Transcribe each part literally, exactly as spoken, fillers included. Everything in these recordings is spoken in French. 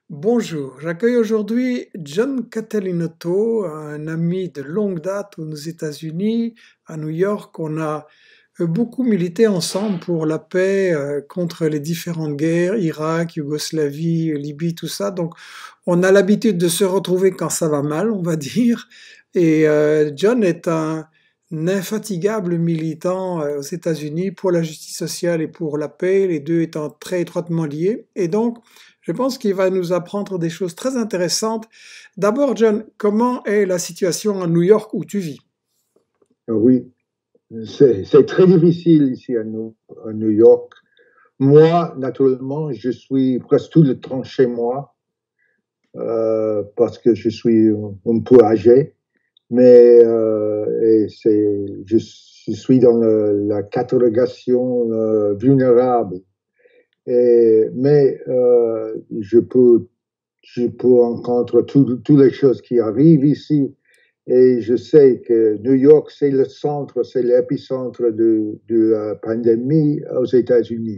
Bonjour, j'accueille aujourd'hui John Catalinotto, un ami de longue date aux États-Unis, à New York. On a euh, beaucoup milité ensemble pour la paix euh, contre les différentes guerres, Irak, Yougoslavie, Libye, tout ça. Donc, on a l'habitude de se retrouver quand ça va mal, on va dire. Et euh, John est un, infatigable militant euh, aux États-Unis pour la justice sociale et pour la paix, les deux étant très étroitement liés. Et donc, je pense qu'il va nous apprendre des choses très intéressantes. D'abord, John, comment est la situation à New York où tu vis? Oui, c'est c'est très difficile ici à New, à New York. Moi, naturellement, je suis presque tout le temps chez moi euh, parce que je suis un peu âgé, mais euh, et c'est, je, je suis dans le- la catégorisation euh, vulnérable. Et, mais euh, je peux, je peux rencontrer toutes les choses qui arrivent ici. Et je sais que New York, c'est le centre, c'est l'épicentre de, de la pandémie aux États-Unis.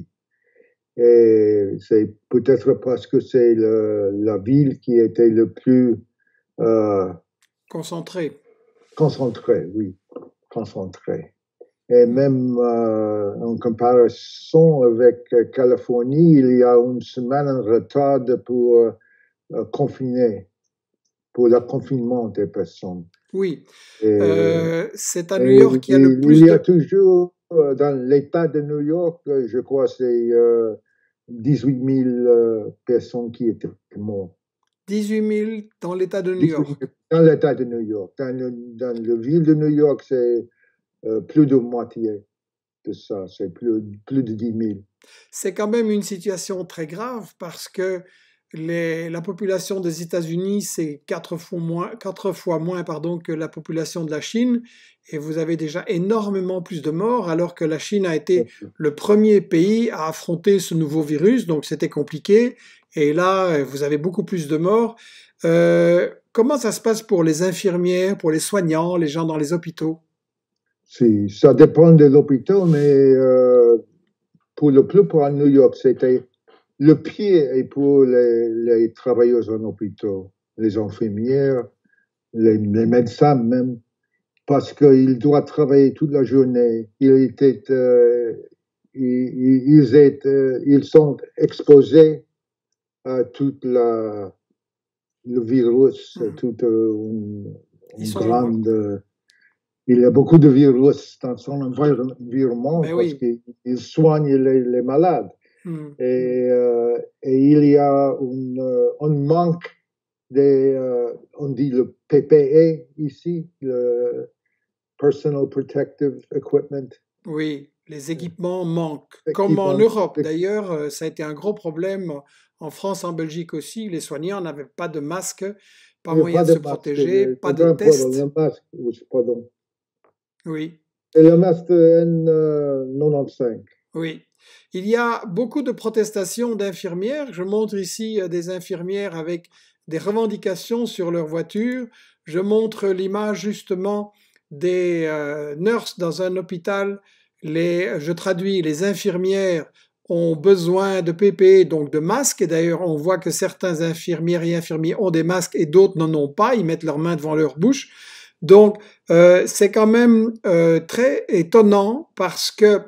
Et c'est peut-être parce que c'est le- la ville qui était le plus euh, Concentré. concentrée, oui, concentrée. Et Hmm. même euh, en comparaison avec euh, Californie, il y a une semaine en retard pour euh, confiner, pour le confinement des personnes. Oui, Et Euh, c'est à New Et York qu'il y a le il plus y a de toujours, euh, dans l'État de New York, euh, je crois, c'est euh, dix-huit mille euh, personnes qui étaient mortes. dix-huit mille dans l'État de New dix-huit York. mille dans l'État de New York. Dans, le, dans la ville de New York, c'est euh, plus de moitié de ça. C'est plus, plus de dix mille. C'est quand même une situation très grave parce que les- la population des États-Unis, c'est quatre fois moins, quatre fois moins pardon, que la population de la Chine, et vous avez déjà énormément plus de morts, alors que la Chine a été le premier pays à affronter ce nouveau virus, donc c'était compliqué, et là, vous avez beaucoup plus de morts. Euh, comment ça se passe pour les infirmières, pour les soignants, les gens dans les hôpitaux? Si, ça dépend de l'hôpital, mais euh, pour le plus pour New York, c'était le pied et pour les, les travailleurs en hôpital, les infirmières, les, les médecins même, parce qu'il doit travailler toute la journée. Il était, euh, ils, ils, étaient, ils sont exposés à toute la, le virus, Hmm. toute une, Ils une sont, grande. Euh, il y a beaucoup de virus dans son environnement ben parce oui. qu'il soigne les, les malades. Hmm. Et, euh, et il y a une, euh, un manque des, euh, on dit le P P E ici, le Personal Protective Equipment, Oui, les équipements manquent, comme en équipement. Europe. D'ailleurs, euh, ça a été un gros problème en France, en Belgique aussi. Les soignants n'avaient pas de masque, pas Il n'y a moyen pas de de se masque, protéger, le, pas le de grand problème, tests. le masque, oui, pardon. Oui, Et le masque N quatre-vingt-quinze. oui. Il y a beaucoup de protestations d'infirmières. Je montre ici euh, des infirmières avec des revendications sur leur voiture. Je montre l'image justement des euh, nurses dans un hôpital. Les, je traduis, les infirmières ont besoin de P P E, donc de masques. Et d'ailleurs, on voit que certains infirmières et infirmiers ont des masques et d'autres n'en ont pas. Ils mettent leurs mains devant leur bouche. Donc, euh, c'est quand même euh, très étonnant parce que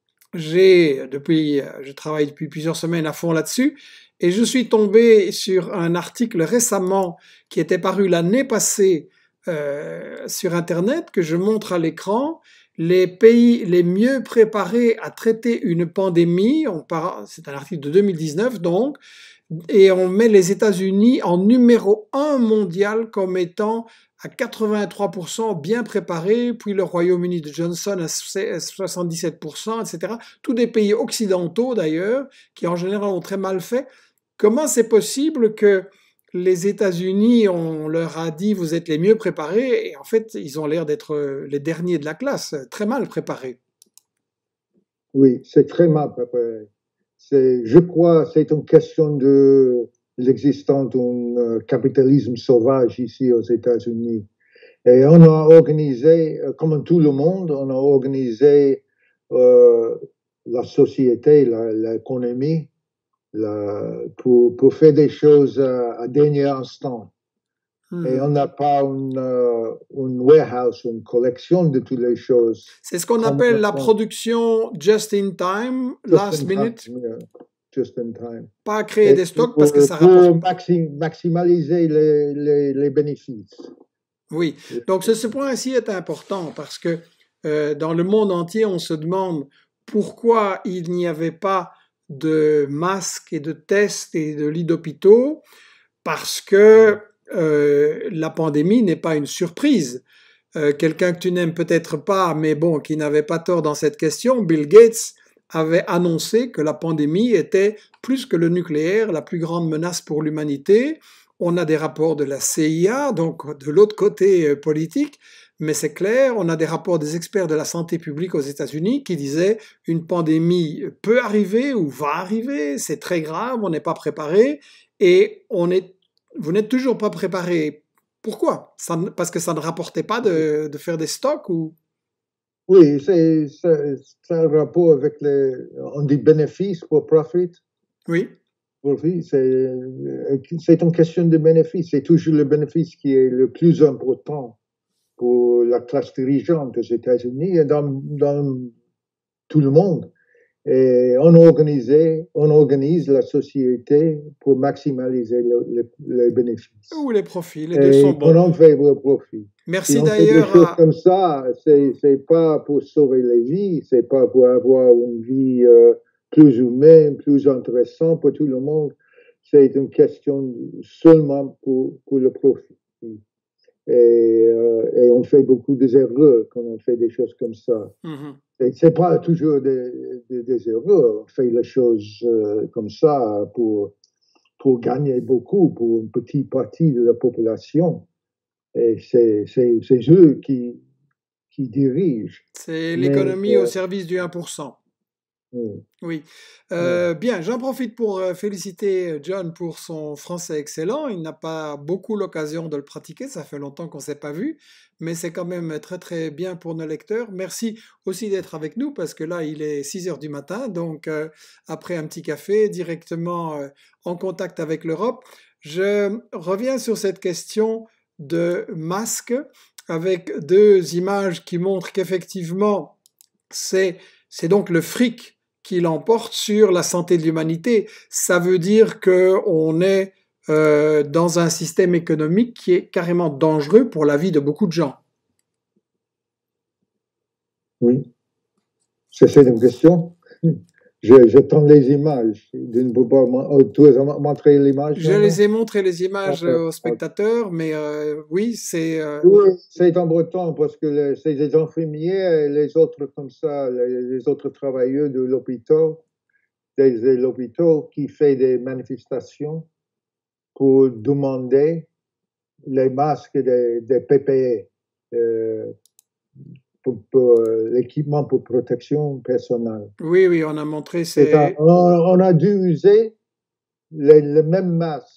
j'ai depuis, je travaille depuis plusieurs semaines à fond là-dessus et je suis tombé sur un article récemment qui était paru l'année passée euh, sur Internet que je montre à l'écran. Les pays les mieux préparés à traiter une pandémie, c'est un article de deux mille dix-neuf donc, et on met les États-Unis en numéro un mondial comme étant à quatre-vingt-trois pour cent bien préparés, puis le Royaume-Uni de Johnson à soixante-dix-sept pour cent, et cetera. Tous des pays occidentaux d'ailleurs, qui en général ont très mal fait. Comment c'est possible que les États-Unis, on leur a dit vous êtes les mieux préparés, et en fait ils ont l'air d'être les derniers de la classe, très mal préparés. Oui, c'est très mal préparé. C'est, je crois, c'est une question de l'existence d'un euh, capitalisme sauvage ici aux États-Unis. Et on a organisé, euh, comme tout le monde, on a organisé euh, la société, la- l'économie la, pour, pour faire des choses à, à dernier instant. Mmh. Et on n'a pas une, uh, une warehouse, une collection de toutes les choses. C'est ce qu'on appelle la production just in time, just last in minute. Time, yeah. Just in time. Pas créer Et des stocks pour, parce que ça pour rapporte. maxi, maximaliser les, les, les bénéfices. Oui, donc ce, ce point-ci est important parce que euh, dans le monde entier, on se demande pourquoi il n'y avait pas de masques et de tests et de lits d'hôpitaux, parce que euh, la pandémie n'est pas une surprise. Euh, quelqu'un que tu n'aimes peut-être pas, mais bon, qui n'avait pas tort dans cette question, Bill Gates avait annoncé que la pandémie était, plus que le nucléaire, la plus grande menace pour l'humanité. On a des rapports de la C I A, donc de l'autre côté euh, politique, mais c'est clair, on a des rapports des experts de la santé publique aux États-Unis qui disaient une pandémie peut arriver ou va arriver, c'est très grave, on n'est pas préparé et on est, vous n'êtes toujours pas préparé. Pourquoi? Ça, parce que ça ne rapportait pas de, de faire des stocks ou? Oui, c'est un rapport avec les, on dit bénéfices pour profit. Oui. Profit, c'est une question de bénéfice. C'est toujours le bénéfice qui est le plus important pour la classe dirigeante aux États-Unis et dans, dans tout le monde. Et on, organisait, on organise la société pour maximaliser le, le, les bénéfices. Ou les profits, les deux sont bons. On fait le profit. Merci si d'ailleurs. Des choses à... comme ça, c'est pas pour sauver les vies, c'est pas pour avoir une vie euh, plus humaine, plus intéressante pour tout le monde. C'est une question seulement pour, pour le profit. Et, euh, et on fait beaucoup d'erreurs quand on fait des choses comme ça. Mm-hmm. Et c'est pas toujours des, des, des erreurs. On fait les choses euh, comme ça pour, pour gagner beaucoup pour une petite partie de la population. Et c'est eux qui, qui dirigent. C'est l'économie euh, au service du un pour cent. Oui. oui. Euh, bien, j'en profite pour féliciter John pour son français excellent. Il n'a pas beaucoup l'occasion de le pratiquer, ça fait longtemps qu'on ne s'est pas vu, mais c'est quand même très très bien pour nos lecteurs. Merci aussi d'être avec nous parce que là, il est six heures du matin, donc euh, après un petit café, directement euh, en contact avec l'Europe. Je reviens sur cette question de masque avec deux images qui montrent qu'effectivement, c'est donc le fric qui l'emporte sur la santé de l'humanité. Ça veut dire qu'on est euh, dans un système économique qui est carrément dangereux pour la vie de beaucoup de gens. Oui. C'est une question. J'attends les images. Tu as montré l'image? Je les ai montré les images okay. aux spectateurs, mais euh, oui, c'est... Euh... Oui, c'est embêtant parce que c'est des infirmiers et les autres comme ça, les, les autres travailleurs de l'hôpital, des l'hôpital qui fait des manifestations pour demander les masques des, des P P E. Euh, pour, pour l'équipement pour protection personnelle. Oui, oui, on a montré ces... Un, on, on a dû user les, le même masque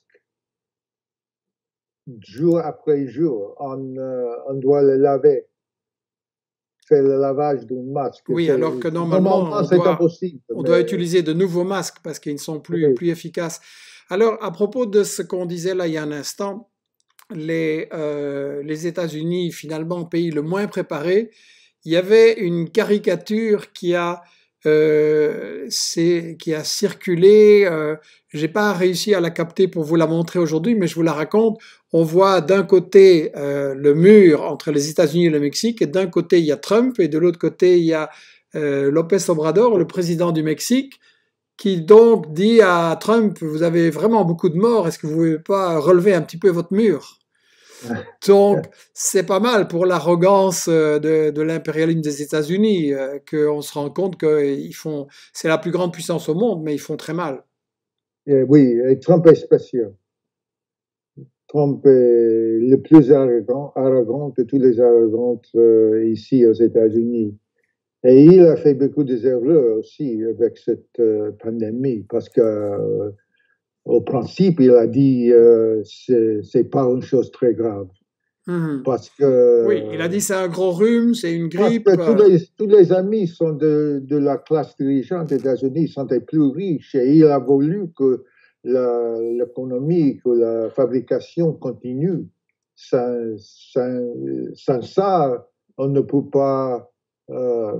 jour après jour. On, euh, on doit le laver, faire le lavage d'un masque. Oui, alors que normalement, normalement on, doit, impossible, on mais... doit utiliser de nouveaux masques parce qu'ils ne sont plus, oui. plus efficaces. Alors, à propos de ce qu'on disait là il y a un instant, les, euh, les États-Unis, finalement, pays le moins préparé, il y avait une caricature qui a, euh, qui a circulé. Euh, j'ai pas réussi à la capter pour vous la montrer aujourd'hui, mais je vous la raconte. On voit d'un côté euh, le mur entre les États-Unis et le Mexique, et d'un côté il y a Trump, et de l'autre côté il y a euh, López Obrador, le président du Mexique, qui donc dit à Trump, vous avez vraiment beaucoup de morts, est-ce que vous ne pouvez pas relever un petit peu votre mur? Donc, c'est pas mal pour l'arrogance de, de l'impérialisme des États-Unis euh, qu'on se rend compte que font, c'est la plus grande puissance au monde, mais ils font très mal. Et oui, et Trump est spécial. Trump est le plus arrogant, arrogant de tous les arrogants euh, ici aux États-Unis. Et il a fait beaucoup d'erreurs aussi avec cette euh, pandémie, parce que euh, au principe, il a dit euh, c'est pas une chose très grave. Mhm. Parce Oui, il a que, dit c'est un gros rhume, c'est une parce grippe. que tous euh, les, tous les amis sont de, de la classe dirigeante des États-Unis, sont des plus riches et il a voulu que la- l'économie, que la fabrication continue. Sans, sans, sans ça, on ne peut pas euh,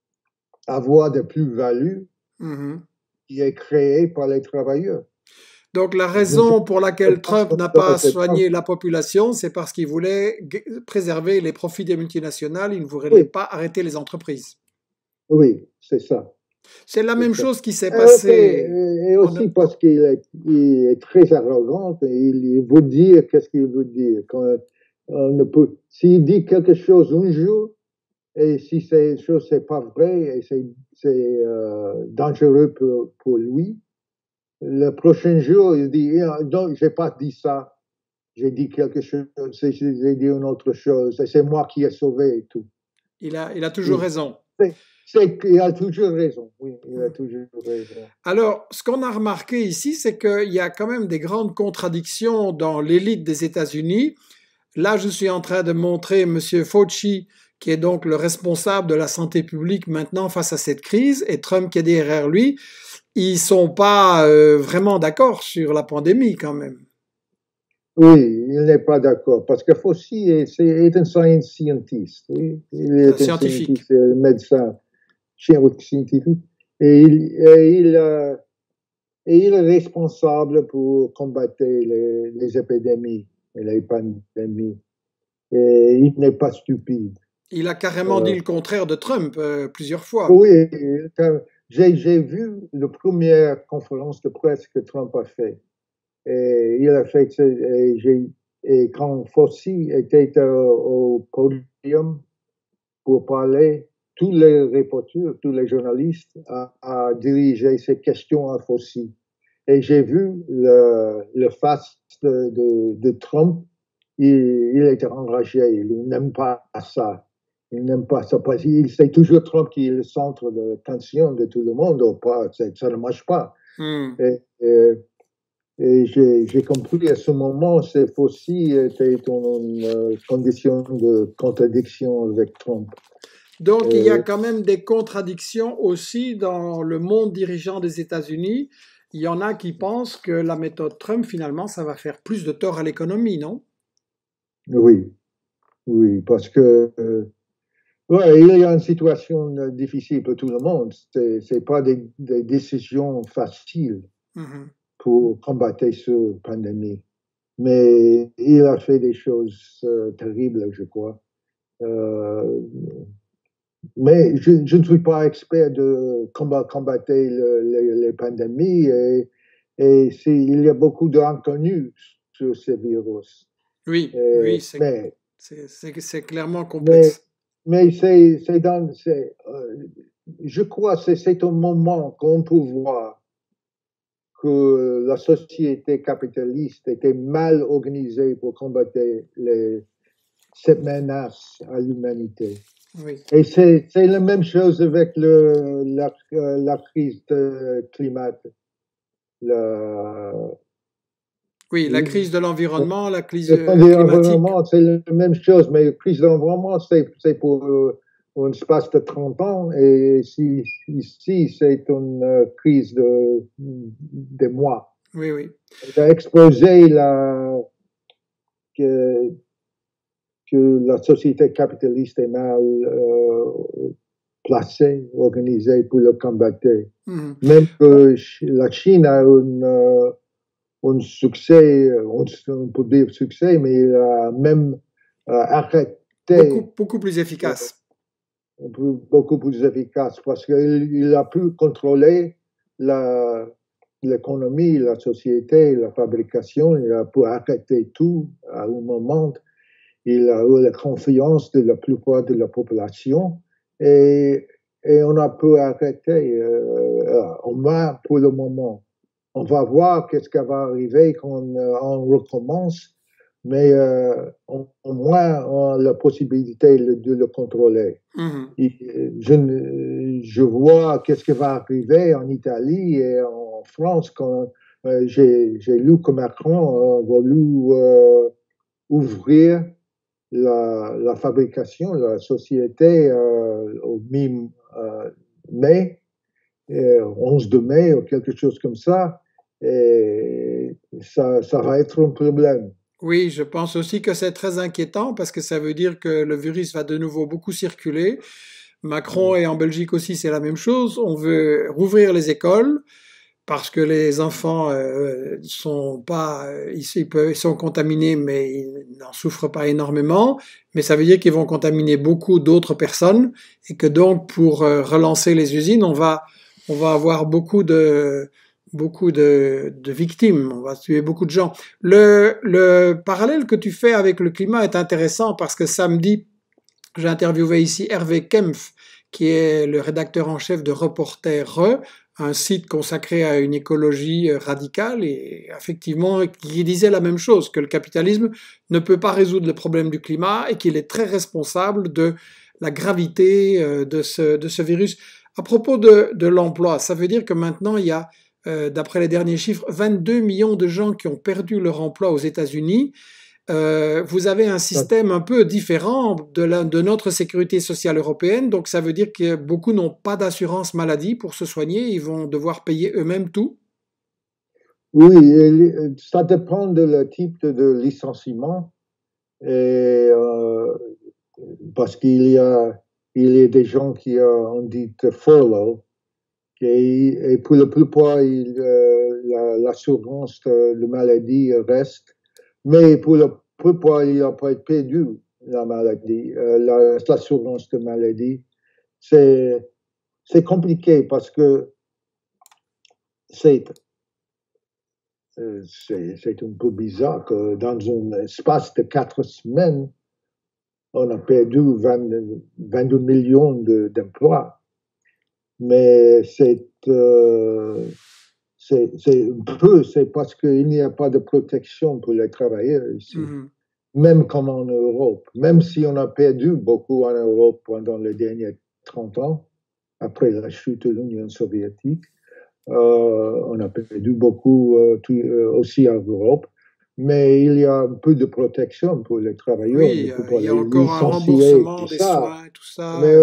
avoir de plus-value mhm. qui est créée par les travailleurs. Donc la Je ne sais raison pour laquelle pas Trump n'a comment pas c'est pas. soigné la population, c'est parce qu'il voulait gu- préserver les profits des multinationales, il ne voulait Oui, pas arrêter les entreprises. oui, c'est ça. C'est la C'est même ça. chose qui s'est Et, ok, passé et en... aussi parce qu'il est, il est très arrogant, et il veut dire qu'est-ce qu'il veut dire. Quand on ne peut, s'il dit quelque chose un jour, et si cette chose n'est pas vrai, et c'est c'est, euh, dangereux pour, pour lui, le prochain jour, il dit, ah, non, je n'ai pas dit ça, j'ai dit quelque chose, j'ai dit une autre chose, et c'est moi qui ai sauvé et tout. Il a, il a toujours Et raison. c'est- c'est qu'il a toujours raison, oui, il a toujours raison. Alors, ce qu'on a remarqué ici, c'est qu'il y a quand même des grandes contradictions dans l'élite des États-Unis. Là, je suis en train de montrer M. Fauci, qui est donc le responsable de la santé publique maintenant face à cette crise, et Trump qui est derrière lui. Ils sont pas euh, vraiment d'accord sur la pandémie quand même. Oui, il n'est pas d'accord parce que Fauci est, c'est- est un science scientist, oui. Il Un est un scientifique. scientiste, un médecin scientifique et il, et il, euh, et il est responsable pour combattre les, les épidémies et les pandémies. Et il n'est pas stupide. Il a carrément dit Euh, le contraire de Trump euh, plusieurs fois. oui, j'ai j'ai vu la première conférence de presse que Trump a fait. Et il a fait, et, j'ai- et quand Fauci était euh, au podium pour parler, tous les reporters, tous les journalistes a, a dirigé ces questions à Fauci. Et j'ai vu le, le face de, de, de Trump, il, il était enragé, il n'aime pas ça. Il n'aime pas ça parce que c'est toujours Trump qui est le centre de l'attention de tout le monde, ou pas, ça ne marche pas. Hmm. Et, et, et j'ai compris à ce moment, c'est Fauci était en une condition de contradiction avec Trump. Donc il y a Et, quand même des contradictions aussi dans le monde dirigeant des États-Unis. Il y en a qui pensent que la méthode Trump, finalement, ça va faire plus de tort à l'économie, non? oui, oui, parce que euh, ouais, il y a une situation difficile pour tout le monde. C'est c'est pas des, des décisions faciles Mhm. pour combattre cette pandémie. Mais il a fait des choses euh, terribles, je crois. Euh, Mais je, je ne suis pas expert de comment combattre le- les, les pandémies et, et c'est- il y a beaucoup d'inconnus sur ce virus. Oui, Et- oui, c'est mais c'est- c'est- c'est clairement mais, complexe. mais c'est c'est dans, c'est, euh, je crois que c'est c'est un moment qu'on peut voir que la société capitaliste était mal organisée pour combattre les, cette menace à l'humanité. Oui. Et c'est la même chose avec le, la, euh, la crise climatique. Le, Oui, la le, crise de l'environnement, la crise euh, climatique. l'environnement, c'est la même chose, mais la crise de l'environnement, c'est pour euh, un espace de trente ans, et si, ici, c'est une euh, crise de, de mois. Oui, oui. Ça a exposé la, que, que la société capitaliste est mal euh, placée, organisée pour le combattre. Mhm. Même Bon, que la Chine a un, euh, un succès, on, on peut dire succès, mais il a même euh, arrêté beaucoup, beaucoup plus euh, efficace. beaucoup plus efficace parce qu'il il a pu contrôler la, l'économie, la société, la fabrication, il a pu arrêter tout à un moment. Il a eu la confiance de la plupart de la population et, et on a pu arrêter, euh, au moins pour le moment. On va voir qu'est-ce qui va arriver quand on, on recommence, mais euh, au, au moins on a la possibilité de, de le contrôler. Mhm. Et je, je vois qu'est-ce qui va arriver en Italie et en France quand euh, j'ai lu que Macron a voulu euh, ouvrir la, la fabrication, la société euh, au mi-mai, euh, onze de mai ou quelque chose comme ça, et ça, ça va être un problème. Oui, je pense aussi que c'est très inquiétant parce que ça veut dire que le virus va de nouveau beaucoup circuler. Macron et en Belgique aussi, c'est la même chose. On veut rouvrir les écoles parce que les enfants euh, sont pas, ils, ils peuvent- ils sont contaminés, mais ils n'en souffrent pas énormément. Mais ça veut dire qu'ils vont contaminer beaucoup d'autres personnes et que donc pour euh, relancer les usines, on va, on va avoir beaucoup de, beaucoup de, de victimes. On va tuer beaucoup de gens. Le, le parallèle que tu fais avec le climat est intéressant parce que samedi, j'ai interviewé ici Hervé Kempf, qui est le rédacteur en chef de Reporter, un site consacré à une écologie radicale, et effectivement, qui disait la même chose, que le capitalisme ne peut pas résoudre le problème du climat et qu'il est très responsable de la gravité euh, de ce, de ce virus. À propos de, de l'emploi, ça veut dire que maintenant, il y a, euh, d'après les derniers chiffres, vingt-deux millions de gens qui ont perdu leur emploi aux États-Unis. Euh, vous avez un système un peu différent de, la, de notre sécurité sociale européenne, donc ça veut dire que beaucoup n'ont pas d'assurance maladie pour se soigner, ils vont devoir payer eux-mêmes tout. Oui, ça dépend de le type de, de licenciement, et, euh, parce qu'il y a, il y a des gens qui ont dit furlough, et, et pour la plupart, euh, l'assurance de, de maladie reste, mais pour la plupart, il n'a pas perdu la maladie, euh, l'assurance de maladie. C'est compliqué parce que c'est c'est un peu bizarre que dans un espace de quatre semaines, on a perdu vingt, vingt-deux millions d'emplois. Mais c'est euh, c'est un peu, c'est parce qu'il n'y a pas de protection pour les travailleurs ici. Mm-hmm. Même comme en Europe. Même si on a perdu beaucoup en Europe pendant les derniers trente ans, après la chute de l'Union soviétique, euh, on a perdu beaucoup euh, tout, euh, aussi en Europe. Mais il y a un peu de protection pour les travailleurs. Oui, pour il y a les encore un licencier, remboursement tout des ça. soins, tout ça. Mais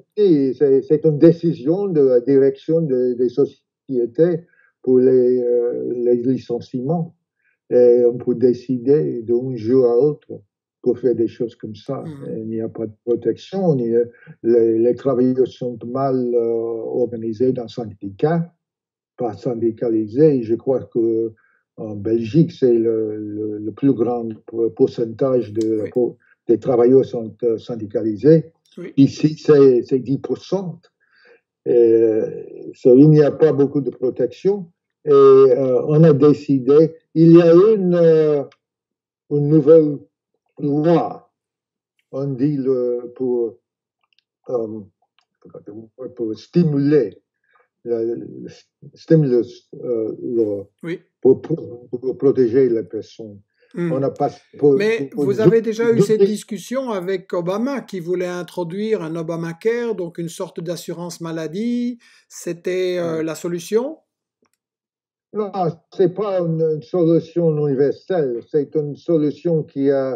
c'est une décision de la direction de, des sociétés pour les, euh, les licenciements. Et on peut décider d'un jour à l'autre pour faire des choses comme ça. Mm-hmm. Il n'y a pas de protection. Il a, les, les travailleurs sont mal euh, organisés dans le syndicat, pas syndicalisés. Je crois que en Belgique, c'est le, le, le, plus grand pourcentage de, oui. pour, des travailleurs sont euh, syndicalisés. Oui. Ici, c'est dix pour cent. Et, so, il n'y a pas beaucoup de protection. Et euh, on a décidé, il y a une, euh, une nouvelle loi, on dit le, pour, um, pour stimuler le, le stimulus euh, oui. pour, pour, pour protéger les personnes. Mmh. On a passé pour, Mais pour, vous pour avez deux, déjà eu deux, cette discussion avec Obama qui voulait introduire un Obamacare, donc une sorte d'assurance maladie. C'était euh, la solution? Non, ce n'est pas une, une solution universelle. C'est une solution qui, a,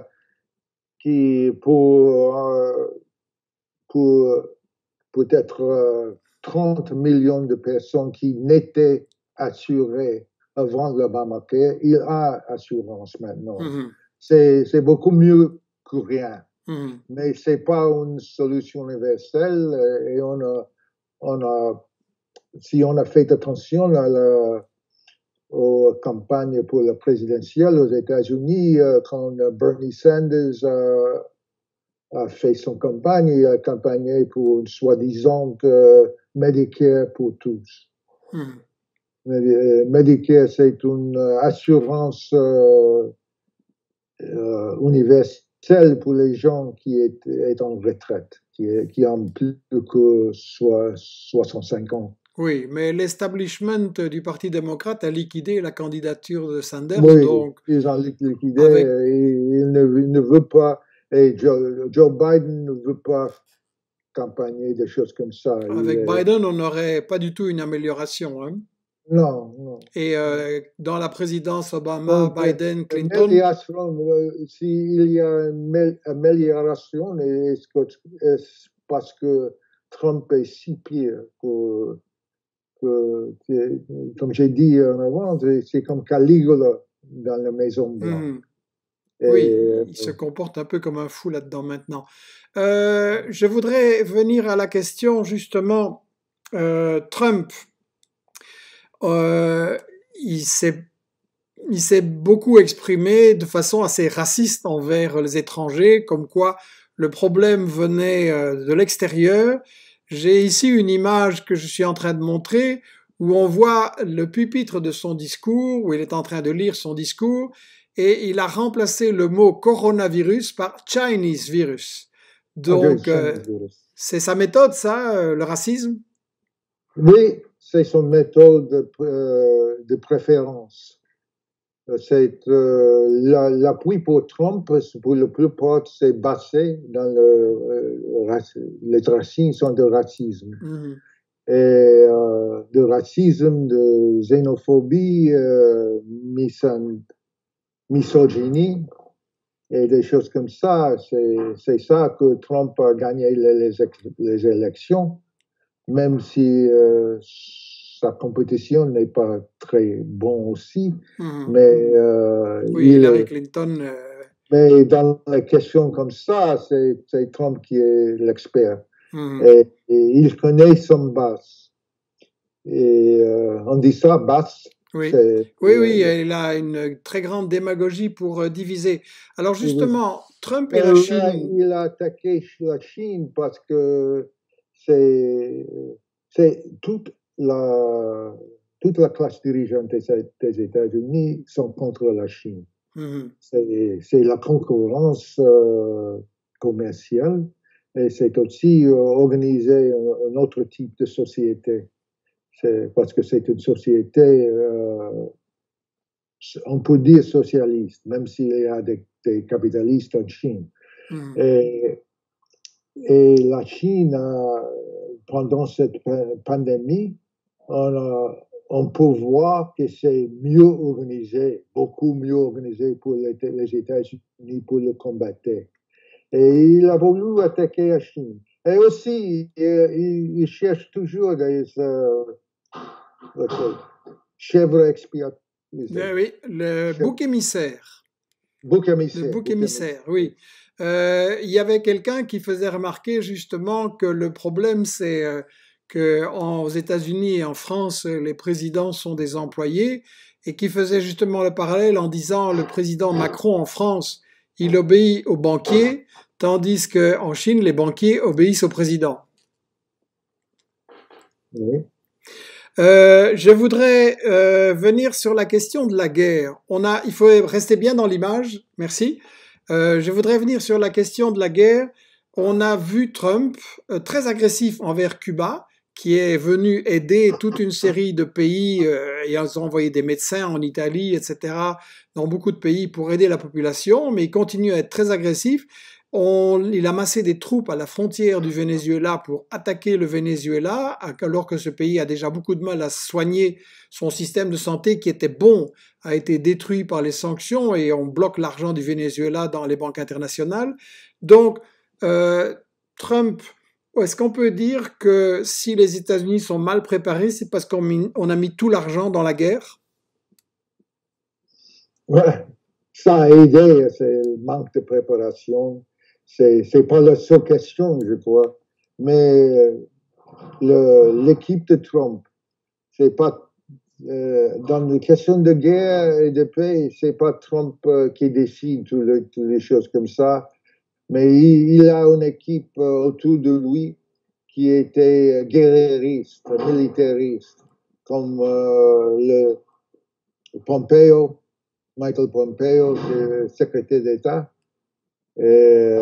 qui pour, euh, pour peut-être euh, trente millions de personnes qui n'étaient assurées avant l'Obamacare, il a assurance maintenant. Mm-hmm. C'est beaucoup mieux que rien. Mm-hmm. Mais ce n'est pas une solution universelle. Et on a, on a, si on a fait attention à la, aux campagnes pour la présidentielle aux États-Unis, quand Bernie Sanders a, a fait son campagne, il a campagné pour une soi-disant euh, Medicare pour tous. Mm. Medicare, c'est une assurance euh, euh, universelle pour les gens qui est, est en retraite, qui, est, qui ont plus que soixante-cinq ans. Oui, mais l'establishment du Parti démocrate a liquidé la candidature de Sanders. Oui, donc, ils ont liquidé. Avec... Et il, ne, il ne veut pas, et Joe, Joe Biden ne veut pas campagner des choses comme ça. Avec il, Biden, on n'aurait pas du tout une amélioration. Hein? Non, non. Et euh, dans la présidence Obama, Donc, Biden, Clinton, amélioration, euh, s'il y a une amélioration, est-ce que, est-ce parce que Trump est si pire que, que, que comme j'ai dit en avant, c'est comme Caligula dans la Maison Blanche. mhm, oui, Et, il se comporte un peu comme un fou là-dedans maintenant. Euh, je voudrais venir à la question justement, euh, Trump, euh, il s'est il s'est beaucoup exprimé de façon assez raciste envers les étrangers, comme quoi le problème venait euh, de l'extérieur. J'ai ici une image que je suis en train de montrer où on voit le pupitre de son discours, où il est en train de lire son discours, et il a remplacé le mot coronavirus par Chinese virus. okay, Donc, euh, c'est sa méthode, ça, euh, le racisme? Oui, c'est son méthode de, euh, de préférence. C'est euh, l'appui pour Trump, pour la plupart, c'est basé dans le, euh, les racines sont de racisme. Mm-hmm. Et euh, de racisme, de xénophobie, euh, misogynie et des choses comme ça. C'est ça que Trump a gagné les, les élections, même si euh, sa compétition n'est pas très bon aussi. Mmh. Mais euh, oui, il, Hillary Clinton. Euh... Mais dans les questions comme ça, c'est Trump qui est l'expert. Mmh. Et, et il connaît son base. Et euh, on dit ça, base. Oui, oui, oui, il a une très grande démagogie pour euh, diviser. Alors justement, Trump et la Chine... Il a attaqué la Chine parce que c'est toute la, toute la classe dirigeante des États-Unis sont contre la Chine. Mmh. C'est la concurrence euh, commerciale et c'est aussi euh, organiser un, un autre type de société. Parce que c'est une société, euh, on peut dire socialiste, même s'il y a des, des capitalistes en Chine. Mmh. Et, et la Chine, a, pendant cette pandémie, on, a, on peut voir que c'est mieux organisé, beaucoup mieux organisé pour les, les États-Unis pour le combattre. Et il a voulu attaquer la Chine. Et aussi, il, il cherche toujours des euh, chèvres expiatoires. Ben oui, le Chèvre. bouc émissaire. Bouc émissaire. Le bouc émissaire, oui. Euh, il y avait quelqu'un qui faisait remarquer justement que le problème, c'est euh, qu'aux États-Unis et en France, les présidents sont des employés, et qui faisait justement le parallèle en disant le président Macron en France, il obéit aux banquiers, tandis qu'en Chine, les banquiers obéissent au président. Oui. Euh, je voudrais euh, venir sur la question de la guerre. On a, il faut rester bien dans l'image, merci. Euh, je voudrais venir sur la question de la guerre. On a vu Trump euh, très agressif envers Cuba, qui est venu aider toute une série de pays, euh, et ils ont envoyé des médecins en Italie, et cetera, dans beaucoup de pays pour aider la population, mais il continue à être très agressif. On, il a massé des troupes à la frontière du Venezuela pour attaquer le Venezuela, alors que ce pays a déjà beaucoup de mal à soigner son système de santé qui était bon, a été détruit par les sanctions et on bloque l'argent du Venezuela dans les banques internationales. Donc, euh, Trump, est-ce qu'on peut dire que si les États-Unis sont mal préparés, c'est parce qu'on on a mis tout l'argent dans la guerre? Ouais, ça a aidé, c'est le manque de préparation. C'est pas la seule question, je crois. Mais l'équipe de Trump, c'est pas euh, dans les questions de guerre et de paix, c'est pas Trump euh, qui décide toutes les, toutes les choses comme ça. Mais il, il a une équipe euh, autour de lui qui était guerrieriste, militariste, comme euh, le Pompeo, Michael Pompeo, le secrétaire d'État. Et,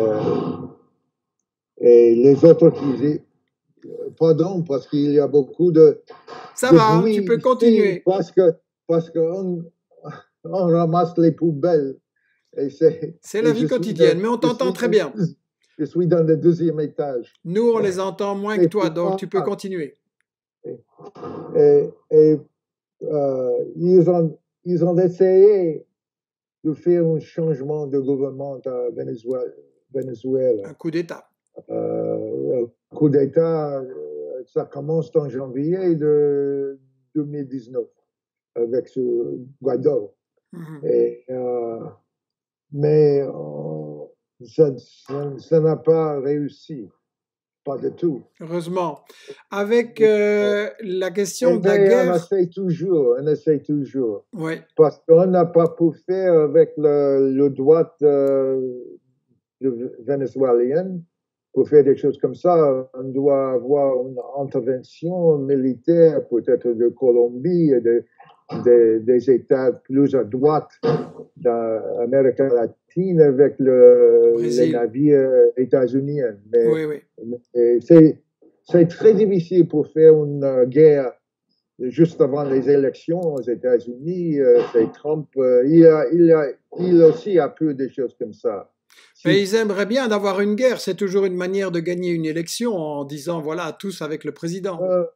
et les autres qui pardon, parce qu'il y a beaucoup de ça de va, tu peux continuer parce que parce qu'on on ramasse les poubelles et c'est c'est la vie quotidienne, dans, mais on t'entend très bien. Je suis dans le deuxième étage. Nous, on les entend moins que toi, donc tu peux continuer. Et, et, et euh, ils, ont, ils ont essayé de faire un changement de gouvernement à Venezuela. Venezuela. Un coup d'État. Euh, le coup d'État, ça commence en janvier de deux mille dix-neuf avec ce Guaido. Mhm. Et, euh, mais euh, ça ça n'a pas réussi, pas du tout. Heureusement. Avec euh, la question de la Mais on guerre, essaie toujours, on essaie toujours. ouais. Parce qu'on n'a pas pu faire avec le, le droit euh, vénézuélien. Pour faire des choses comme ça, on doit avoir une intervention militaire, peut-être de Colombie et de, de, des États plus à droite d'Amérique latine avec le, les Brésil. navires états-uniens. Mais, Oui, oui. mais c'est, c'est très difficile pour faire une guerre juste avant les élections aux États-Unis. C'est Trump. Il, a, il, a, il aussi a peu de choses comme ça. Mais Si, ils aimeraient bien d'avoir une guerre. C'est toujours une manière de gagner une élection en disant voilà, tous avec le président. euh,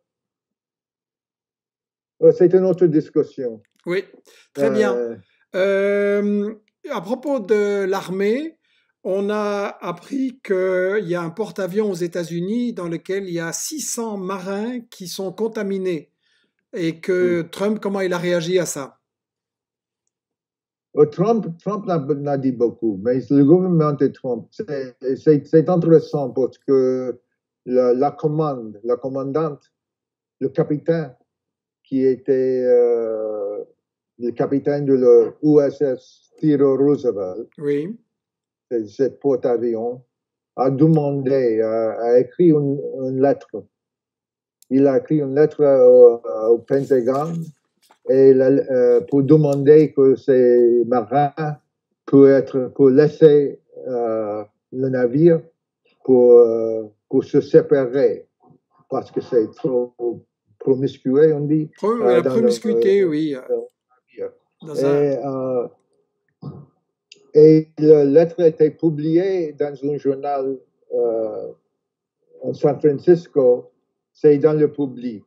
c'est une autre discussion. Oui, très bien. Euh, Euh, à propos de l'armée, on a appris qu'il y a un porte-avions aux États-Unis dans lequel il y a six cents marins qui sont contaminés et que oui. Trump, comment il a réagi à ça? Trump, Trump n'a dit beaucoup, mais le gouvernement de Trump, c'est intéressant parce que la, la, commande, la commandante, le capitaine qui était euh, le capitaine de l'U S S Theodore Roosevelt, Oui. cette porte-avions, a demandé, a, a écrit une, une, lettre. Il a écrit une lettre au, au Pentagone et la, euh, pour demander que ces marins peuvent être, pour laisser euh, le navire pour, euh, pour se séparer parce que c'est trop promiscué, on dit, Pro- euh, La dans le, promiscuité, oui. le navire. Dans un... Et, euh, et la lettre a été publiée dans un journal euh, en San Francisco, c'est dans le public.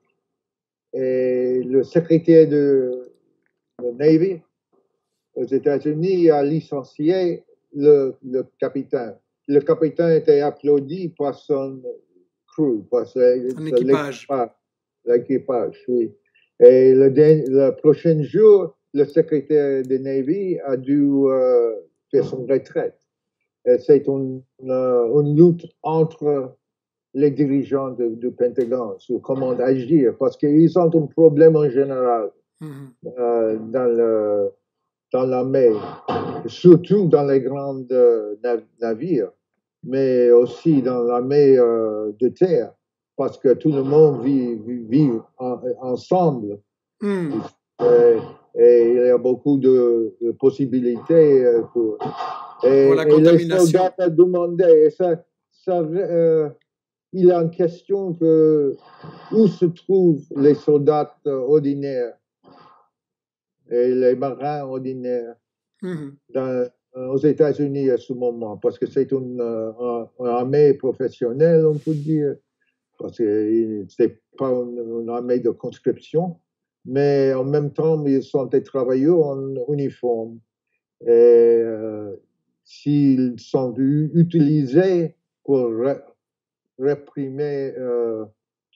Et le secrétaire de, de Navy aux États-Unis a licencié le, le capitaine. Le capitaine était applaudi par son crew, par Un équipage. l'équipage, oui. Et le, le, prochain jour, le secrétaire de Navy a dû euh, faire son retraite. C'est une, euh, une lutte entre les dirigeants du Pentagone sur comment agir, parce qu'ils ont un problème en général mm-hmm. euh, dans le dans la mer, surtout dans les grands euh, nav navires, mais aussi dans la mer euh, de terre, parce que tout le monde vit, vit, vit en, ensemble. Mm. Et, et il y a beaucoup de, de possibilités pour, et, pour la et les contamination. soldats demandaient, et ça, ça euh, il y a une question que où se trouvent les soldats ordinaires et les marins ordinaires mm-hmm. dans, aux États-Unis à ce moment, parce que c'est une, une, une armée professionnelle, on peut dire, parce que c'est pas une, une armée de conscription, mais en même temps, ils sont des travailleurs en uniforme. Et euh, s'ils sont utilisés pour réprimer euh,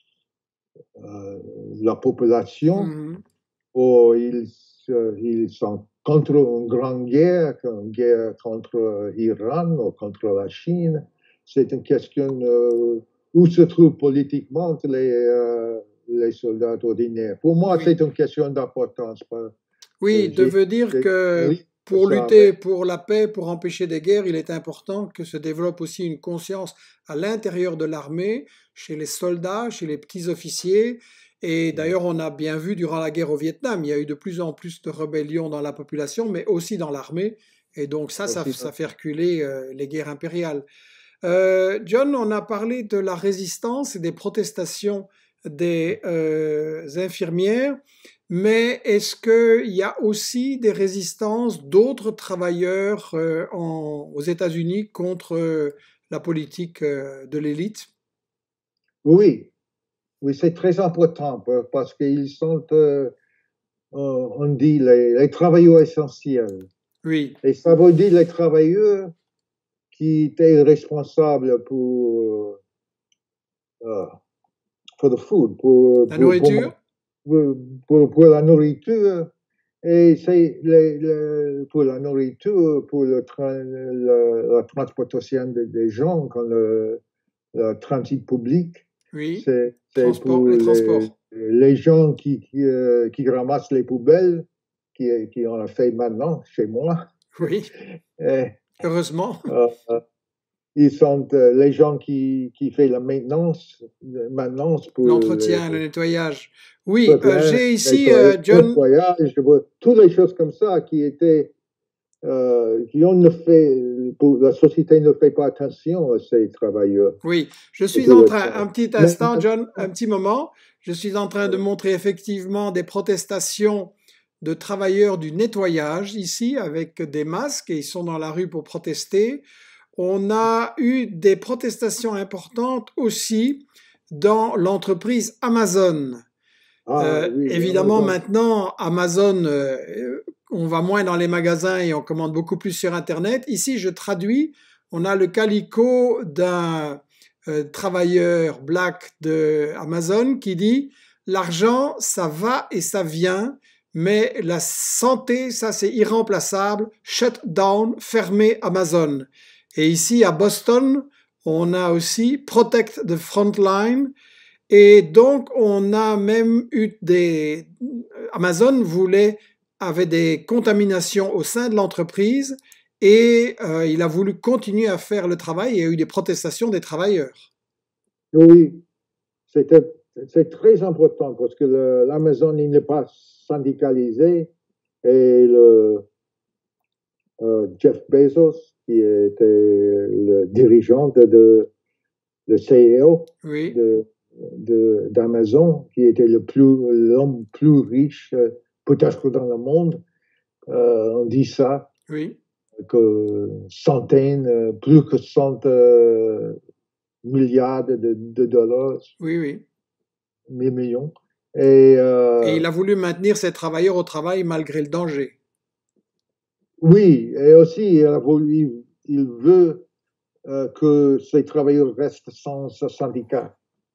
euh, la population, mm-hmm. ou ils, ils sont contre une grande guerre, une guerre contre l'Iran ou contre la Chine. C'est une question euh, où se trouvent politiquement les, euh, les soldats ordinaires. Pour moi, oui. C'est une question d'importance. Oui, de veut dire que pour lutter pour la paix, pour empêcher des guerres, il est important que se développe aussi une conscience à l'intérieur de l'armée, chez les soldats, chez les petits officiers. Et d'ailleurs, on a bien vu durant la guerre au Vietnam, il y a eu de plus en plus de rébellions dans la population, mais aussi dans l'armée. Et donc ça, ça, ça fait reculer euh, les guerres impériales. Euh, John, on a parlé de la résistance et des protestations des euh, infirmières, mais est-ce qu'il y a aussi des résistances d'autres travailleurs euh, en, aux États-Unis contre euh, la politique euh, de l'élite? Oui, oui, c'est très important parce qu'ils sont, euh, euh, on dit les, les travailleurs essentiels. Oui. Et ça veut dire les travailleurs qui étaient responsables pour, euh, for the food, pour, La pour, pour, nourriture? pour, pour la nourriture. Et c'est les, les, pour la nourriture, pour le train, le, la transportation des, des gens, quand le, le transit public, Oui. c'est pour Transport, les les, transports. les gens qui, qui, euh, qui ramassent les poubelles, qui, qui en a fait maintenant chez moi. Oui. Et, Heureusement. euh, ils sont euh, les gens qui, qui font la maintenance, la maintenance pour les L'entretien, le nettoyage. Oui, euh, entretiens, j'ai ici, euh, nettoyage, John. toutes les choses comme ça qui étaient, euh, qui on ne fait, pour, la société ne fait pas attention à ces travailleurs. Oui, je Et suis tout en le train, temps. un petit Mais, instant, John, un petit moment. Je suis en train de montrer effectivement des protestations de travailleurs du nettoyage ici avec des masques et ils sont dans la rue pour protester. On a eu des protestations importantes aussi dans l'entreprise Amazon. ah Euh, oui, évidemment, Amazon. maintenant, Amazon, euh, on va moins dans les magasins et on commande beaucoup plus sur Internet. Ici, je traduis, on a le calico d'un euh, travailleur black de Amazon qui dit l'argent, ça va et ça vient, mais la santé, ça c'est irremplaçable. Shut down, fermez Amazon. Et ici, à Boston, on a aussi Protect the Frontline. Et donc, on a même eu des... Amazon voulait, avait des contaminations au sein de l'entreprise et euh, il a voulu continuer à faire le travail et il y a eu des protestations des travailleurs. Oui, c'est très important parce que l'Amazon n'est pas syndicalisé et le, euh, Jeff Bezos, qui était le dirigeant de, de le C E O Oui, de, de, d'Amazon, qui était le plus, l'homme plus riche euh, peut-être dans le monde. Euh, on dit ça, oui, que centaines, euh, plus que cent euh, milliards de, de dollars, oui, oui. mille millions. Et Et euh, il a voulu maintenir ses travailleurs au travail malgré le danger. oui, et aussi il, a voulu, il veut euh, que ces travailleurs restent sans syndicat.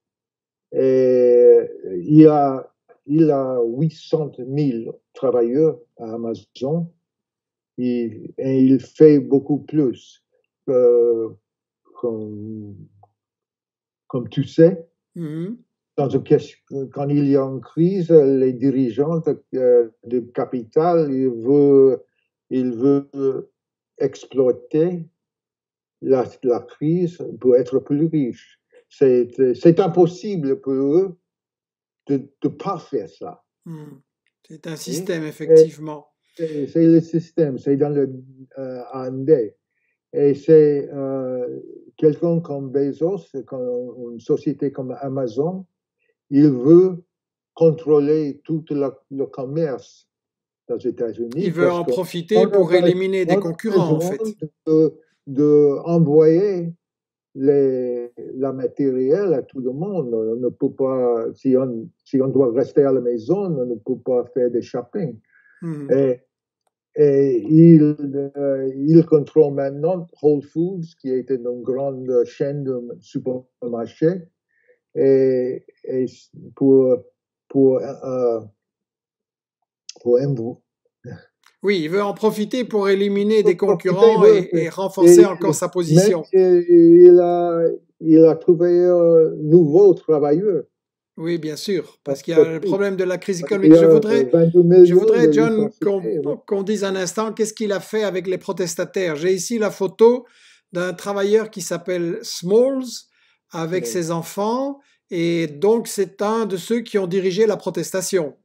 Et il y a, il a huit cent mille travailleurs à Amazon et, et il fait beaucoup plus. Euh, comme, comme tu sais, Mhm. dans une question, quand il y a une crise, les dirigeants de, de capital, ils veulent, ils veulent exploiter la, la crise pour être plus riches. C'est impossible pour eux de ne pas faire ça. Mhm. C'est un Oui? système, effectivement. C'est le système, c'est dans le euh, A M D. Et c'est euh, quelqu'un comme Bezos, comme une société comme Amazon, il veut contrôler tout le, le commerce aux États-Unis Il veut parce en qu'on profiter a, pour éliminer des on a concurrents, en besoin fait. de, de envoyer les, la matériel à tout le monde. On ne peut pas, si on, si on doit rester à la maison, on ne peut pas faire des shopping. Mhm. Et, et il, euh, il contrôle maintenant Whole Foods, qui était une grande chaîne de supermarchés. Et, et pour, pour, euh, pour, Oui, il veut en profiter pour éliminer des profiter concurrents de, et, et renforcer et, encore sa mais position. il a, il a trouvé un nouveau travailleur. Oui, bien sûr, parce qu'il y a le Entreprise. problème de la crise Il économique. y Je a voudrais, vingt-deux je millions de voudrais, John, qu'on licenciés. Oui. qu'on dise un instant qu'est-ce qu'il a fait avec les protestataires. J'ai ici la photo d'un travailleur qui s'appelle Smalls avec Bon. ses enfants, et donc c'est un de ceux qui ont dirigé la protestation.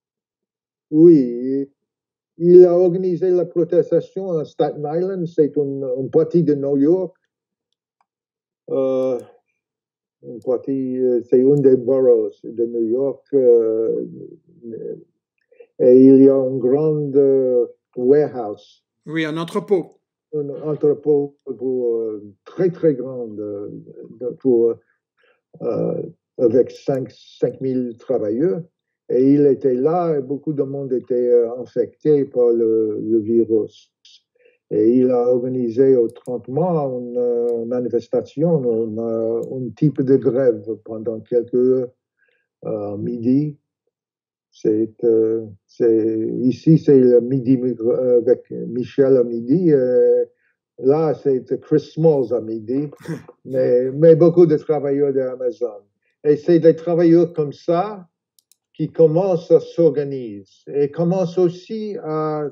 Oui, il a organisé la protestation à Staten Island, c'est une, une partie de New York. Euh, une partie, c'est une des boroughs de New York. Euh, et il y a une grande uh, warehouse, Oui, un entrepôt. un entrepôt pour, euh, très très grande euh, pour, euh, avec cinq mille travailleurs. Et il était là et beaucoup de monde était euh, infecté par le, le virus. Et il a organisé au trente mois une euh, manifestation, une, euh, un type de grève pendant quelques heures, euh, midi. C'est, euh, c'est, ici, c'est le midi euh, avec Michel à midi. Euh, là, c'est Chris Smalls à midi. Mais, mais beaucoup de travailleurs de Amazon. Et c'est des travailleurs comme ça qui commencent à s'organiser et commencent aussi à,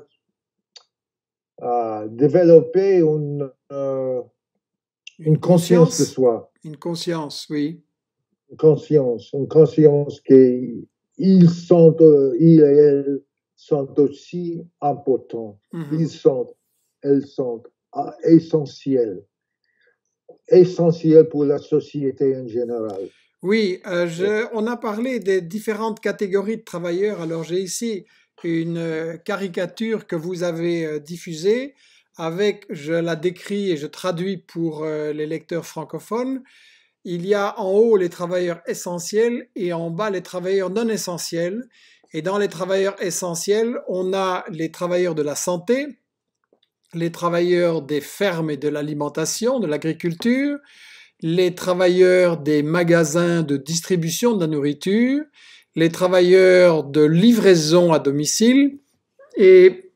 à développer une, euh, Une une conscience de conscience, soi, une conscience, oui. une conscience, une conscience qu'ils sont, euh, ils et elles sont aussi importants. Mhm. Ils sont, elles sont ah, essentiels, essentiels pour la société en général. Oui, euh, je- on a parlé des différentes catégories de travailleurs. Alors j'ai ici une euh, caricature que vous avez euh, diffusée avec, je la décris et je traduis pour euh, les lecteurs francophones. Il y a en haut les travailleurs essentiels et en bas les travailleurs non essentiels. Et dans les travailleurs essentiels, on a les travailleurs de la santé, les travailleurs des fermes et de l'alimentation, de l'agriculture, les travailleurs des magasins de distribution de la nourriture, les travailleurs de livraison à domicile et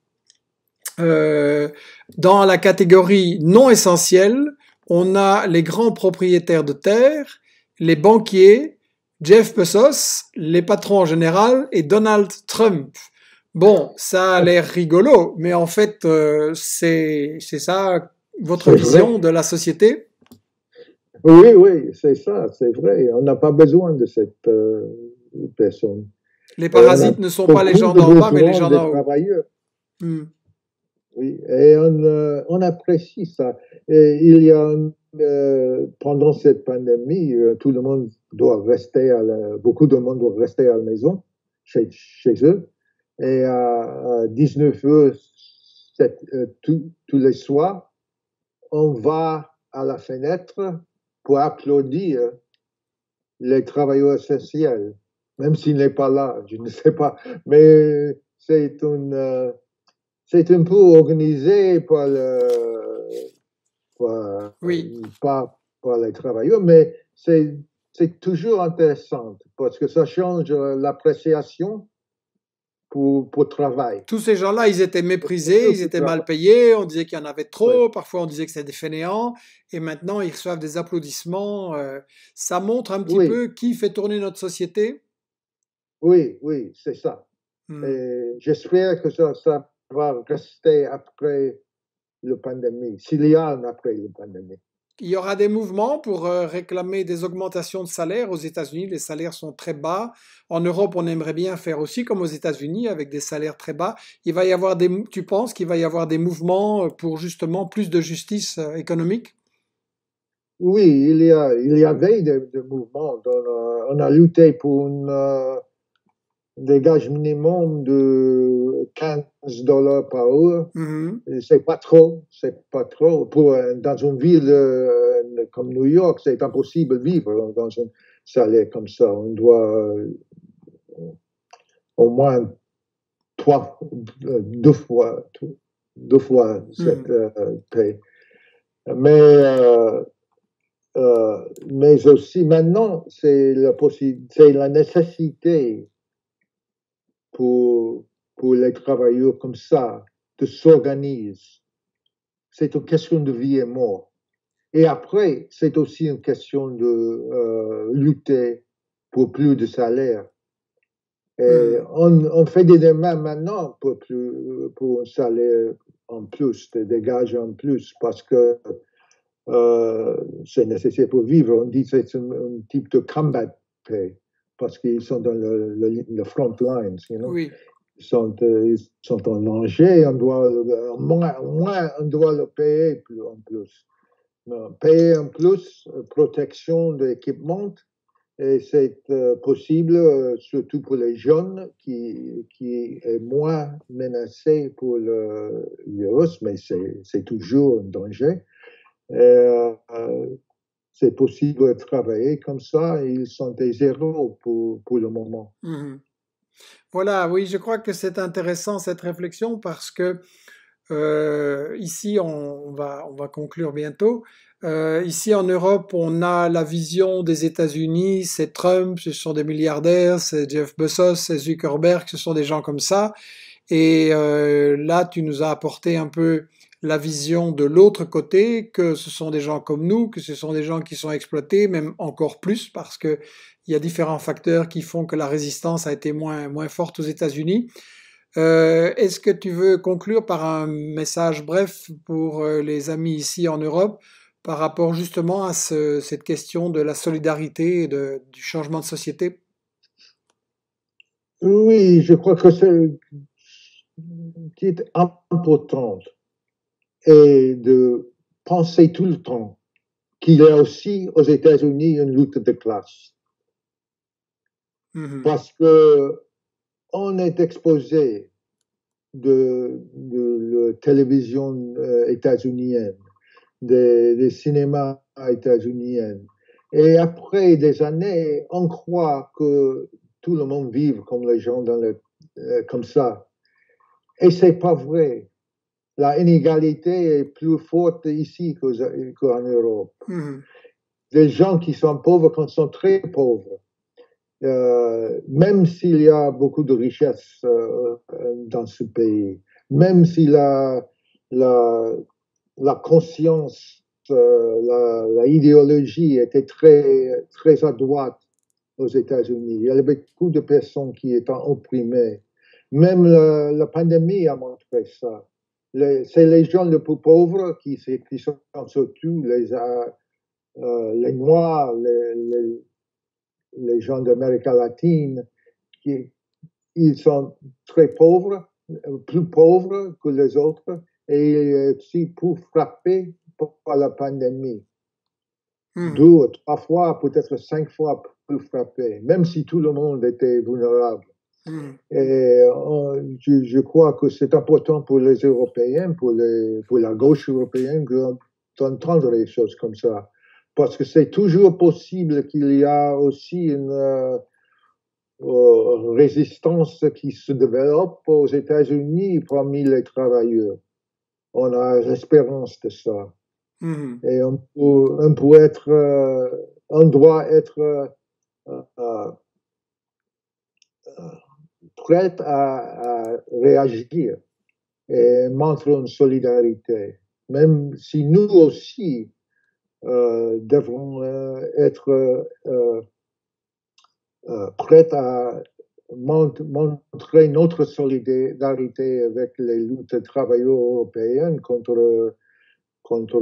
euh, dans la catégorie non essentielle, on a les grands propriétaires de terre, les banquiers, Jeff Bezos, les patrons en général et Donald Trump. Bon, ça a l'air rigolo, mais en fait, euh, c'est c'est ça votre C'est vision vrai. de la société? Oui, oui, c'est ça, c'est vrai. On n'a pas besoin de cette euh, personne. Les Et on a parasites ne sont pas les beaucoup gens de d'en bas, mais les besoins gens de d'en haut. travailleurs. Hmm. Oui, et on, euh, on apprécie ça. Et il y a, euh, pendant cette pandémie, euh, tout le monde doit rester à la, beaucoup de monde doit rester à la maison, chez, chez eux. Et à, à dix-neuf heures, cette, euh, tout- tous les soirs, on va à la fenêtre pour applaudir les travailleurs essentiels, même s'il n'est pas là, je ne sais pas. Mais c'est une, euh, c'est un peu organisé par, le, par, Oui, par, par les travailleurs, mais c'est, c'est toujours intéressant parce que ça change l'appréciation pour, pour le travail. tous ces gens-là, ils étaient méprisés, Toujours ils pour le étaient mal travail. payés, on disait qu'il y en avait Oui, trop, parfois on disait que c'était des fainéants, et maintenant ils reçoivent des applaudissements. euh, ça montre un petit oui, peu qui fait tourner notre société. oui, oui, c'est ça. Hmm. Et j'espère que ça, ça va rester après la pandémie, s'il y a un après la pandémie. Il y aura des mouvements pour euh, réclamer des augmentations de salaire. Aux États-Unis, les salaires sont très bas. En Europe, on aimerait bien faire aussi comme aux États-Unis avec des salaires très bas. Il va y avoir des, tu penses qu'il va y avoir des mouvements pour justement plus de justice euh, économique? Oui, il y, a, il y avait des, des mouvements. On a, on a lutté pour une, euh, des gages minimum de quinze dollars par heure. Mhm. C'est pas trop, c'est pas trop. Pour, euh, dans une ville euh, comme New York, c'est impossible de vivre dans un salaire comme ça. On doit euh, au moins trois, euh, deux fois, deux fois cette Mhm. euh, paie. Mais, euh, euh, mais aussi maintenant, c'est la, c'est la nécessité pour, pour les travailleurs comme ça de s'organiser. C'est une question de vie et mort. Et après, c'est aussi une question de euh, lutter pour plus de salaire. Et Mhm. on, on fait des démarches maintenant pour, plus, pour un salaire en plus, des dégages en plus, parce que euh, c'est nécessaire pour vivre. On dit que c'est un, un, type de combat pay, parce qu'ils sont dans le, le, le front lines, you know? Oui. Ils sont, euh, ils sont en danger, on doit, au moins, au moins, on doit le payer plus, en plus. Non, payer en plus, euh, protection d'équipement, et c'est euh, possible, euh, surtout pour les jeunes, qui, qui est moins menacé pour le virus, mais c'est toujours un danger. Et, euh, c'est possible de travailler comme ça, et ils sont des héros pour, pour le moment. Mhm. Voilà, oui, je crois que c'est intéressant cette réflexion parce que euh, ici, on, on va, on va conclure bientôt. Euh, ici en Europe, on a la vision des États-Unis, c'est Trump, ce sont des milliardaires, c'est Jeff Bezos, c'est Zuckerberg, ce sont des gens comme ça. Et euh, là, tu nous as apporté un peu la vision de l'autre côté, que ce sont des gens comme nous, que ce sont des gens qui sont exploités, même encore plus, parce que il y a différents facteurs qui font que la résistance a été moins, moins forte aux États-Unis. Euh, est-ce que tu veux conclure par un message bref pour euh, les amis ici en Europe par rapport justement à ce, cette question de la solidarité et de, du changement de société? Oui, je crois que ce qui est important est de penser tout le temps qu'il y a aussi aux États-Unis une lutte de classe. Mhm. Parce que on est exposé de, de la télévision euh, états-unienne, des, des cinémas états-uniens. Et après des années, on croit que tout le monde vive comme les gens dans le, euh, comme ça. Et c'est pas vrai. La inégalité est plus forte ici qu'en Europe. Mhm. Les gens qui sont pauvres quand sont très pauvres, euh, même s'il y a beaucoup de richesses euh, dans ce pays, même si la, la, la conscience, euh, la, la, idéologie était très, très à droite aux États-Unis, il y avait beaucoup de personnes qui étaient opprimées. Même la, la pandémie a montré ça. C'est les gens les plus pauvres qui, qui sont surtout les, euh, les Noirs, les, les, les gens d'Amérique latine, qui ils sont très pauvres, plus pauvres que les autres, et aussi plus frappés par la pandémie. Mhm. Deux, trois fois, peut-être cinq fois plus frappés, même si tout le monde était vulnérable. Mhm. Et euh, je, je, crois que c'est important pour les Européens, pour, les, pour la gauche européenne, d'entendre les choses comme ça. Parce que c'est toujours possible qu'il y a aussi une euh, euh, résistance qui se développe aux États-Unis parmi les travailleurs. On a l'espérance de ça. Mhm. Et on peut, on peut être, euh, on doit être euh, euh, prêt à, à réagir et montrer une solidarité, même si nous aussi euh, devons euh, être euh, euh, prêts à mont montrer notre solidarité avec les luttes travailleurs européennes contre, contre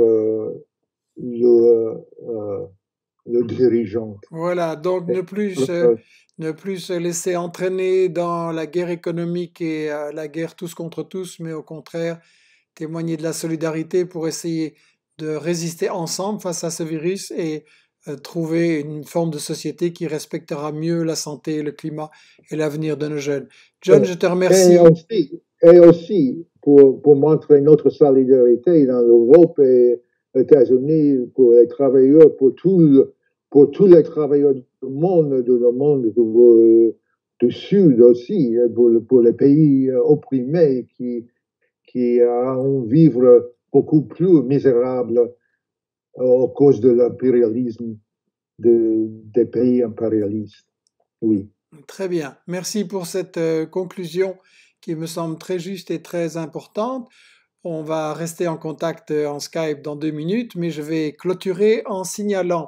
le, euh, le dirigeant. Voilà, donc ne plus, euh, ne plus se laisser entraîner dans la guerre économique et euh, la guerre tous contre tous, mais au contraire témoigner de la solidarité pour essayer de résister ensemble face à ce virus et euh, trouver une forme de société qui respectera mieux la santé, le climat et l'avenir de nos jeunes. John, je te Et remercie. aussi, et aussi pour, pour montrer notre solidarité dans l'Europe et les États-Unis, pour les travailleurs, pour, tout le, pour tous les travailleurs du monde, de le monde du, du Sud aussi, pour, pour les pays opprimés qui, qui ont vivre beaucoup plus misérables à cause de l'impérialisme de, des pays impérialistes. Oui. Très bien. Merci pour cette euh, conclusion qui me semble très juste et très importante. On va rester en contact euh, en Skype dans deux minutes, mais je vais clôturer en signalant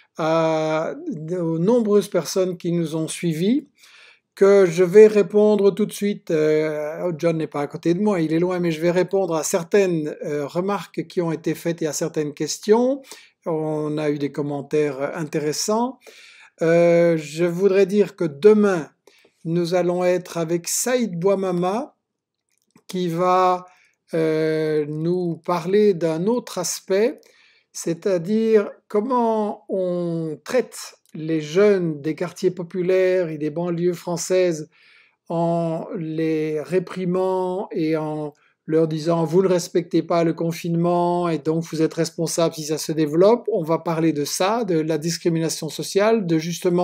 à aux nombreuses personnes qui nous ont suivis que je vais répondre tout de suite. Euh, oh, John n'est pas à côté de moi, il est loin, mais je vais répondre à certaines euh, remarques qui ont été faites et à certaines questions. On a eu des commentaires intéressants. Euh, je voudrais dire que demain, nous allons être avec Saïd Bouamama qui va euh, nous parler d'un autre aspect, c'est-à-dire comment on traite les jeunes des quartiers populaires et des banlieues françaises en les réprimant et en leur disant vous ne respectez pas le confinement et donc vous êtes responsable si ça se développe. On va parler de ça, de la discrimination sociale, de justement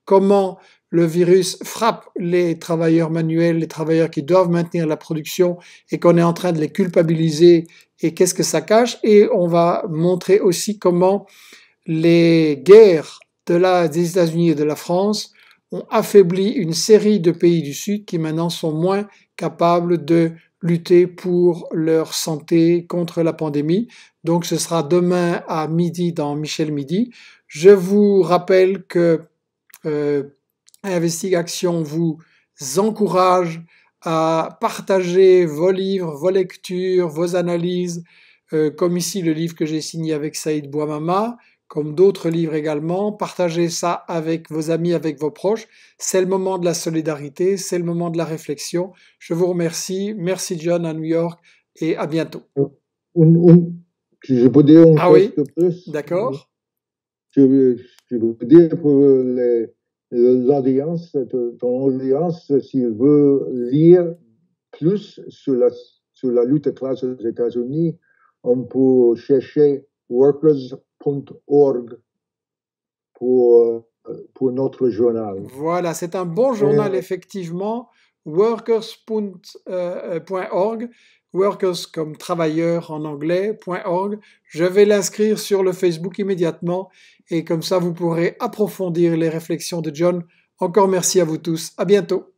comment le virus frappe les travailleurs manuels, les travailleurs qui doivent maintenir la production et qu'on est en train de les culpabiliser et qu'est-ce que ça cache. Et on va montrer aussi comment les guerres de la, des États-Unis et de la France ont affaibli une série de pays du Sud qui maintenant sont moins capables de lutter pour leur santé contre la pandémie. Donc ce sera demain à midi dans Michel Midi. Je vous rappelle que euh, Investigation vous encourage à partager vos livres, vos lectures, vos analyses, euh, comme ici le livre que j'ai signé avec Saïd Bouamama, comme d'autres livres également. Partagez ça avec vos amis, avec vos proches. C'est le moment de la solidarité, c'est le moment de la réflexion. Je vous remercie. Merci John à New York et à bientôt. Un, un, je peux dire une ah chose oui, de plus. D'accord. Je, je veux dire pour l'audience, ton audience, s'il veut lire plus sur la, sur la lutte de classe aux États-Unis, on peut chercher workers point org pour, pour notre journal. Voilà, c'est un bon journal, effectivement, workers point org, workers comme travailleurs en anglais, .org. Je vais l'inscrire sur le Facebook immédiatement et comme ça vous pourrez approfondir les réflexions de John. Encore merci à vous tous, à bientôt.